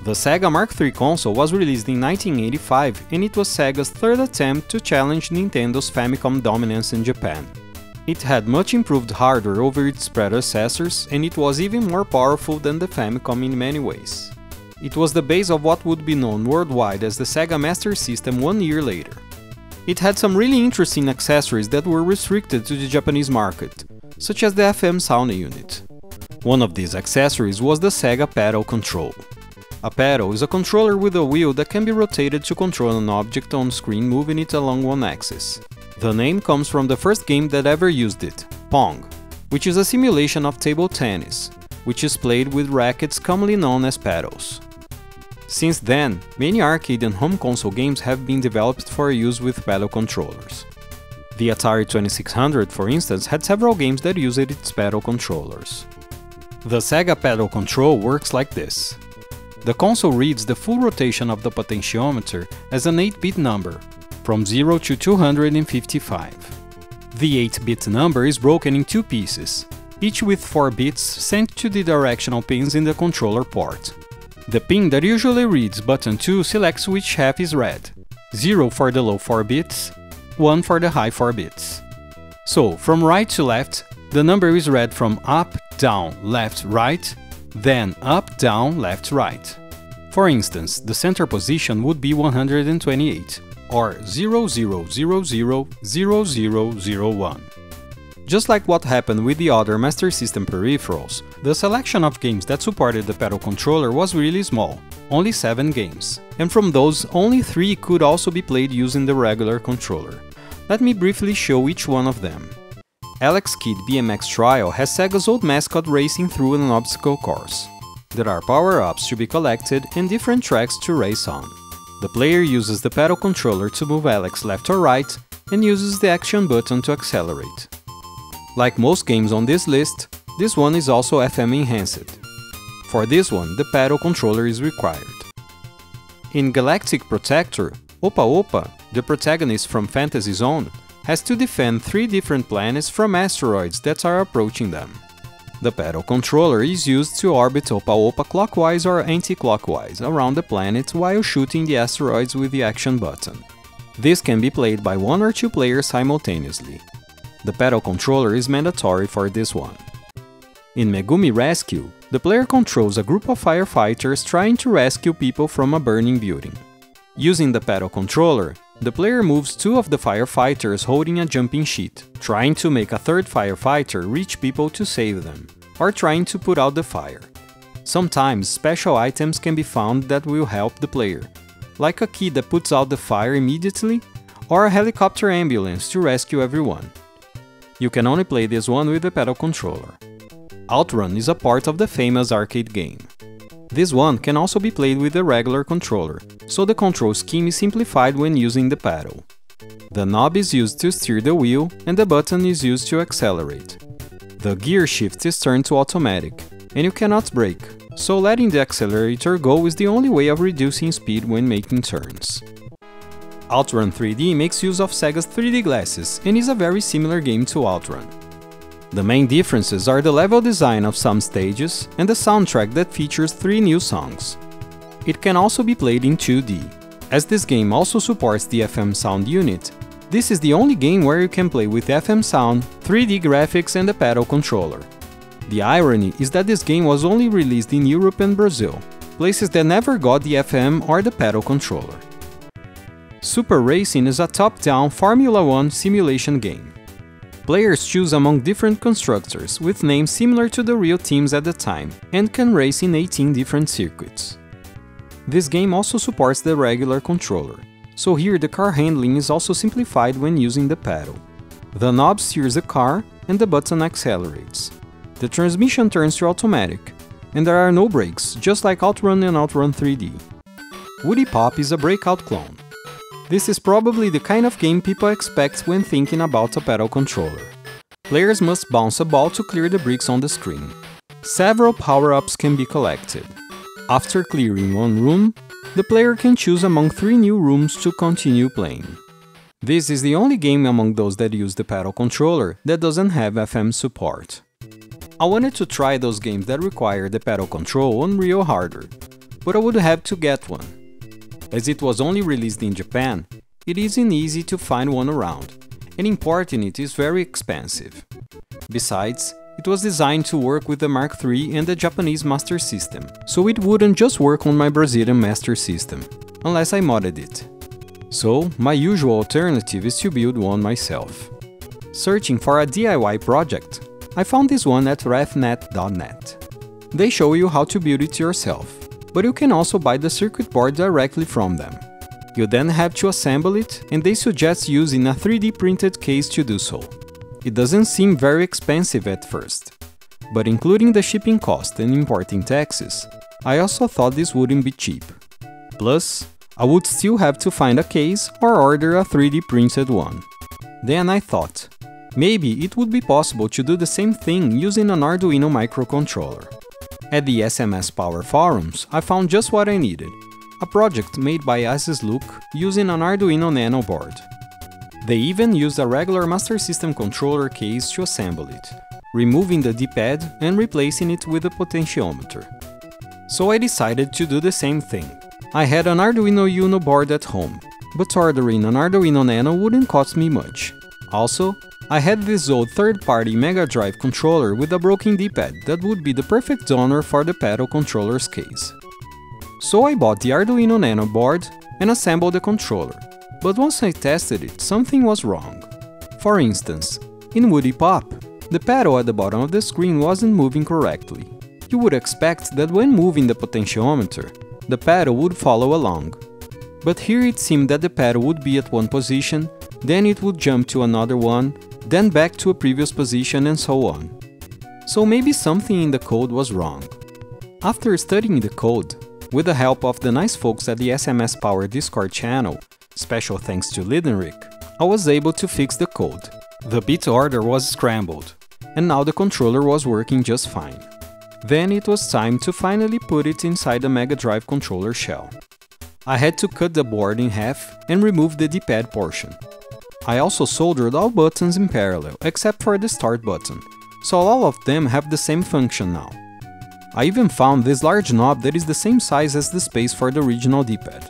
The SEGA Mark III console was released in 1985 and it was Sega's third attempt to challenge Nintendo's Famicom dominance in Japan. It had much improved hardware over its predecessors and it was even more powerful than the Famicom in many ways. It was the base of what would be known worldwide as the SEGA Master System 1 year later. It had some really interesting accessories that were restricted to the Japanese market, such as the FM sound unit. One of these accessories was the SEGA Paddle Control. A paddle is a controller with a wheel that can be rotated to control an object on screen, moving it along one axis. The name comes from the first game that ever used it, Pong, which is a simulation of table tennis, which is played with rackets commonly known as paddles. Since then, many arcade and home console games have been developed for use with paddle controllers. The Atari 2600, for instance, had several games that used its paddle controllers. The SEGA Paddle Control works like this. The console reads the full rotation of the potentiometer as an 8-bit number, from 0 to 255. The 8-bit number is broken in two pieces, each with 4 bits sent to the directional pins in the controller port. The pin that usually reads button 2 selects which half is read, 0 for the low 4 bits, 1 for the high 4 bits. So, from right to left, the number is read from up, down, left, right, then up, down, left, right. For instance, the center position would be 128, or 00000001. Just like what happened with the other Master System peripherals, the selection of games that supported the paddle controller was really small, only 7 games, and from those, only 3 could also be played using the regular controller. Let me briefly show each one of them. Alex Kidd BMX Trial has Sega's old mascot racing through an obstacle course. There are power-ups to be collected and different tracks to race on. The player uses the paddle controller to move Alex left or right and uses the action button to accelerate. Like most games on this list, this one is also FM enhanced. For this one, the paddle controller is required. In Galactic Protector, Opa Opa, the protagonist from Fantasy Zone, has to defend 3 different planets from asteroids that are approaching them. The paddle controller is used to orbit Opa Opa clockwise or anti-clockwise around the planet while shooting the asteroids with the action button. This can be played by 1 or 2 players simultaneously. The paddle controller is mandatory for this one. In Megumi Rescue, the player controls a group of firefighters trying to rescue people from a burning building. Using the paddle controller, the player moves 2 of the firefighters holding a jumping sheet, trying to make a 3rd firefighter reach people to save them, or trying to put out the fire. Sometimes special items can be found that will help the player, like a key that puts out the fire immediately, or a helicopter ambulance to rescue everyone. You can only play this one with the paddle controller. Outrun is a part of the famous arcade game. This one can also be played with the regular controller, so the control scheme is simplified when using the paddle. The knob is used to steer the wheel and the button is used to accelerate. The gear shift is turned to automatic, and you cannot brake, so letting the accelerator go is the only way of reducing speed when making turns. Outrun 3D makes use of Sega's 3D glasses and is a very similar game to Outrun. The main differences are the level design of some stages and the soundtrack that features 3 new songs. It can also be played in 2D. As this game also supports the FM sound unit, this is the only game where you can play with FM sound, 3D graphics and a paddle controller. The irony is that this game was only released in Europe and Brazil, places that never got the FM or the paddle controller. Super Racing is a top-down Formula 1 simulation game. Players choose among different constructors with names similar to the real teams at the time and can race in 18 different circuits. This game also supports the regular controller, so here the car handling is also simplified when using the paddle. The knob steers the car and the button accelerates. The transmission turns to automatic, and there are no brakes, just like Outrun and Outrun 3D. Woody Pop is a breakout clone. This is probably the kind of game people expect when thinking about a paddle controller. Players must bounce a ball to clear the bricks on the screen. Several power-ups can be collected. After clearing one room, the player can choose among 3 new rooms to continue playing. This is the only game among those that use the paddle controller that doesn't have FM support. I wanted to try those games that require the paddle control on real hardware, but I would have to get one. As it was only released in Japan, it isn't easy to find one around, and importing it is very expensive. Besides, it was designed to work with the Mark III and the Japanese Master System, so it wouldn't just work on my Brazilian Master System, unless I modded it. So, my usual alternative is to build one myself. Searching for a DIY project, I found this one at refnet.net. They show you how to build it yourself, but you can also buy the circuit board directly from them. You then have to assemble it, and they suggest using a 3D printed case to do so. It doesn't seem very expensive at first, but including the shipping cost and importing taxes, I also thought this wouldn't be cheap. Plus, I would still have to find a case or order a 3D printed one. Then I thought, maybe it would be possible to do the same thing using an Arduino microcontroller. At the SMS Power forums, I found just what I needed, a project made by SEGA using an Arduino Nano board. They even used a regular Master System controller case to assemble it, removing the D-pad and replacing it with a potentiometer. So I decided to do the same thing. I had an Arduino Uno board at home, but ordering an Arduino Nano wouldn't cost me much. Also, I had this old third-party Mega Drive controller with a broken D-pad that would be the perfect donor for the Paddle Controller's case. So I bought the Arduino Nano board and assembled the controller, but once I tested it, something was wrong. For instance, in Woody Pop, the paddle at the bottom of the screen wasn't moving correctly. You would expect that when moving the potentiometer, the paddle would follow along. But here it seemed that the paddle would be at one position, then it would jump to another one, then back to a previous position and so on. So maybe something in the code was wrong. After studying the code, with the help of the nice folks at the SMS Power Discord channel, special thanks to Lidenrik, I was able to fix the code. The bit order was scrambled, and now the controller was working just fine. Then it was time to finally put it inside the Mega Drive controller shell. I had to cut the board in half and remove the D-pad portion. I also soldered all buttons in parallel, except for the start button, so all of them have the same function now. I even found this large knob that is the same size as the space for the original D-pad.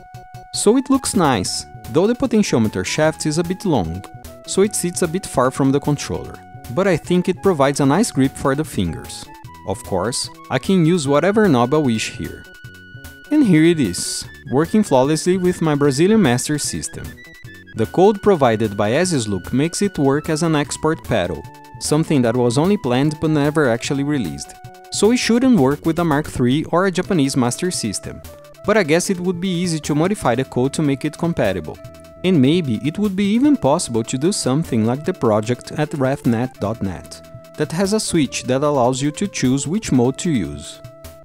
So it looks nice, though the potentiometer shaft is a bit long, so it sits a bit far from the controller, but I think it provides a nice grip for the fingers. Of course, I can use whatever knob I wish here. And here it is, working flawlessly with my Brazilian Master System. The code provided by SEGA makes it work as an export paddle, something that was only planned but never actually released. So it shouldn't work with a Mark III or a Japanese Master System, but I guess it would be easy to modify the code to make it compatible. And maybe it would be even possible to do something like the project at refnet.net, that has a switch that allows you to choose which mode to use.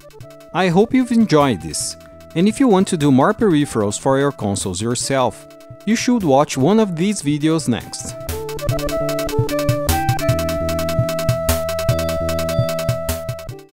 I hope you've enjoyed this, and if you want to do more peripherals for your consoles yourself, you should watch one of these videos next.